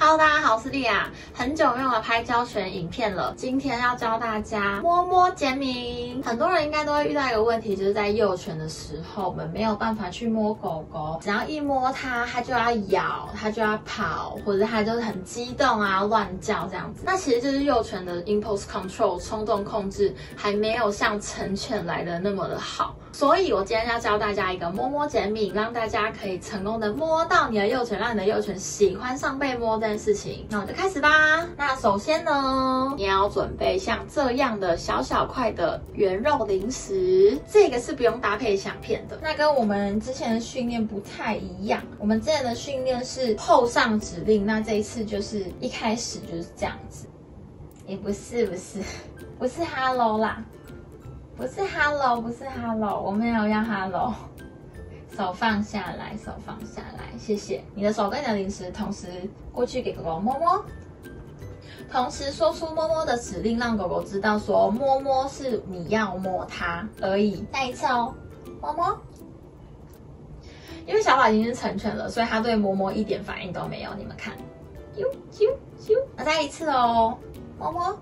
Hello， 大家好，我是莉亚。很久没有来拍教学影片了，今天要教大家摸摸减敏。很多人应该都会遇到一个问题，就是在幼犬的时候，我们没有办法去摸狗狗，只要一摸它，它就要咬，它就要跑，或者它就是很激动啊，乱叫这样子。那其实就是幼犬的 impulse control 冲动控制还没有像成犬来的那么的好。所以我今天要教大家一个摸摸减敏，让大家可以成功的摸到你的幼犬，让你的幼犬喜欢上被摸这件事情。那我们就开始吧。那首先呢，你要准备像这样的小小块的圆肉零食，这个是不用搭配响片的。那跟我们之前的训练不太一样，我们之前的训练是后上指令，那这一次就是一开始就是这样子，也不是 hello 啦。不是 hello， 不是 hello， 我没有要 hello。手放下来，手放下来，谢谢。你的手跟你的零食同时过去给狗狗摸摸，同时说出摸摸的指令，让狗狗知道说摸摸是你要摸它而已。再一次哦，摸摸。因为小宝已经是成犬了，所以它对摸摸一点反应都没有。你们看，啾啾啾。那再一次哦，摸摸。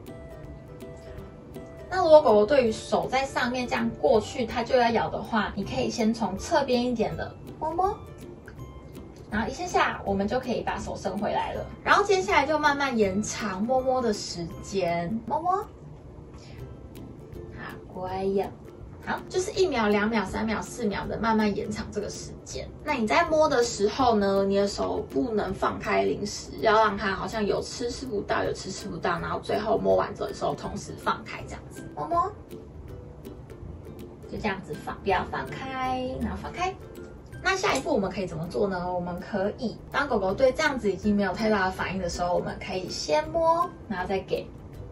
那如果狗狗对于手在上面这样过去，它就要咬的话，你可以先从侧边一点的摸摸，然后一下我们就可以把手伸回来了。然后接下来就慢慢延长摸摸的时间，摸摸，好乖呀。好，就是1秒、2秒、3秒、4秒的慢慢延长这个时间。那你在摸的时候呢，你的手不能放开零食，要让它好像有吃不到，有吃不到，然后最后摸完的时候同时放开，这样子摸摸，就这样子放，不要放开，然后放开。那下一步我们可以怎么做呢？我们可以当狗狗对这样子已经没有太大的反应的时候，我们可以先摸，然后再给。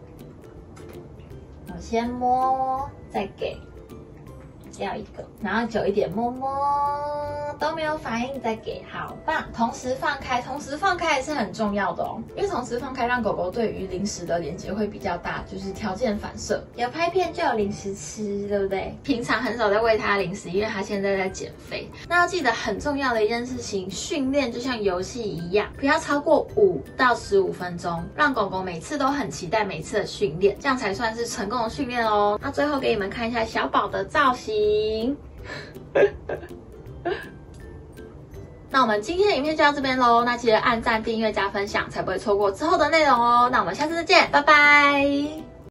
我先摸，再给。要一个，然后久一点摸摸，都没有反应再给，好棒！同时放开，同时放开也是很重要的哦，因为同时放开让狗狗对于零食的连接会比较大，就是条件反射，有拍片就有零食吃，对不对？平常很少在喂它零食，因为它现在在减肥。那要记得很重要的一件事情，训练就像游戏一样，不要超过5到15分钟，让狗狗每次都很期待每次的训练，这样才算是成功的训练哦。那最后给你们看一下小宝的造型。那我们今天的影片就到这边咯，那记得按赞、订阅、加分享，才不会错过之后的内容哦。那我们下次再见，拜拜。